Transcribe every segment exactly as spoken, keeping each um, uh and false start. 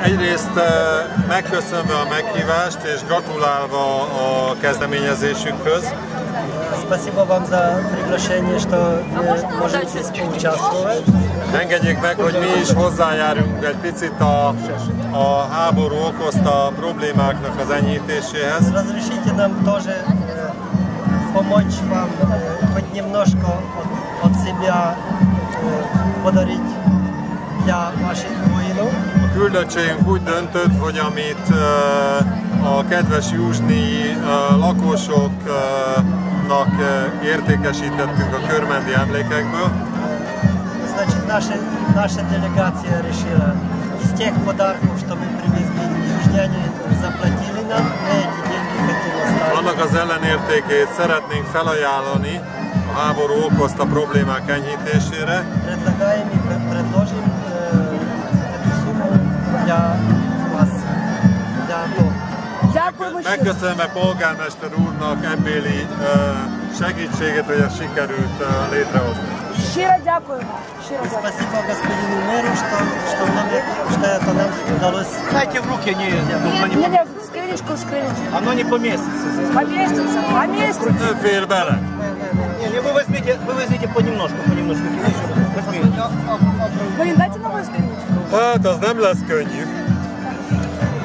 Egyrészt megköszönve a meghívást és gratulálva a kezdeményezésükhöz. Спасибо вам за приглашение, что вы можете участвовать. Engedjék meg, hogy mi is hozzájárunk egy picit a, a háború okozta problémáknak az enyhítéséhez. Разрешите нам тоже помочь вам хоть немножко от себя подарить для ваших воинов. A küldöttségünk úgy döntött, hogy amit a kedves jusnii lakosoknak értékesítettünk a körmendi emlékekből. Значит, наша, наша делегация решила из тех подарков, что мы привезли, южняне заплатили нам, мы эти деньги хотим оставить. Annak az ellenértékét szeretnénk felajánlani a háború okozta problémák enyhítésére. Предлагаем и предложим эту сумму для вас, для дома. Megköszönve polgármester úrnak ebbéli segítséget, hogy ezt sikerült létrehozni. Щиро дякую. Спасибо господину мэру, что, что, нам, что это нам удалось. Дайте в руки, не, Не, не, скриничку, скриничку. оно не поместится. Поместится, поместится. Nem fér bele. Не, не, вы возьмите, вы возьмите понемножку, понемножку. Возьмите. Блин, дайте новую скриничку. Hát, az nem lesz könnyű.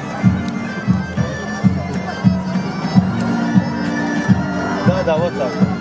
Да, да, вот так.